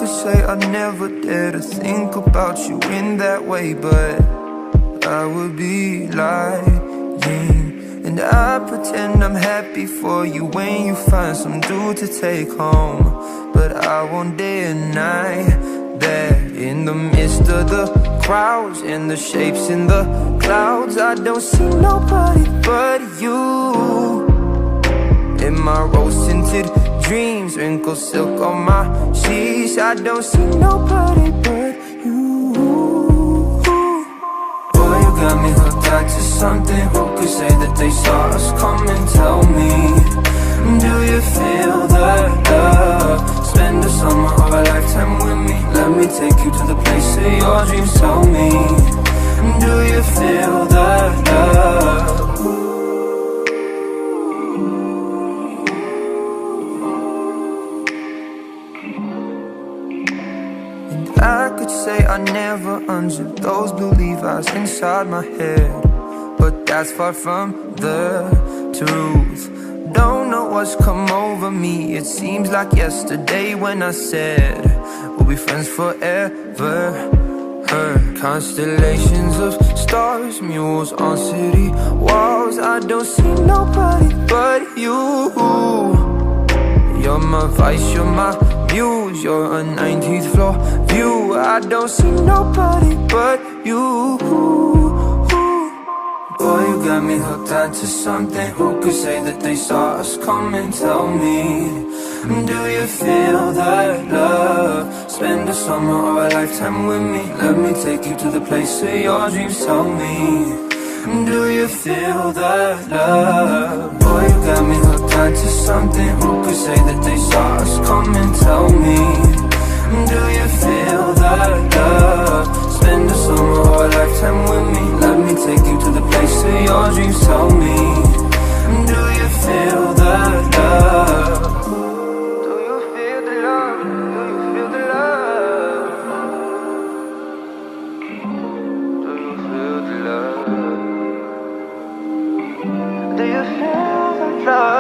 say I never dare to think about you in that way, but I would be lying. And I pretend I'm happy for you when you find some dude to take home, but I won't deny that in the midst of the crowds and the shapes in the clouds, I don't see nobody but you. In my rose-tinted dreams, wrinkled silk on my sheets, I don't see nobody but you. Boy, you got me hooked out to something. Who could say that they saw us coming? Tell me, do you feel the love? Spend the summer or a lifetime with me. Let me take you to the place of your dreams. Tell me, do you feel the love? I could say I never unzipped those blue Levi's inside my head, but that's far from the truth. Don't know what's come over me. It seems like yesterday when I said we'll be friends forever. Constellations of stars, mules on city walls, I don't see nobody but you. You're my vice, you're my muse, you're a 19th floor view. I don't see nobody but you. Boy, you got me hooked onto something. Who could say that they saw us coming? Tell me, do you feel that love? Spend a summer or a lifetime with me. Let me take you to the place of your dreams. Tell me, do you feel that love? Boy, you got me hooked onto something. Who could say that they saw us coming? Tell me, do you feel that love? Spend a summer or a lifetime with me. Let me take you to the place of your dreams. Tell me, do you feel that love? Do you feel the love? Do you feel the love? Do you feel the love? Do you feel the love?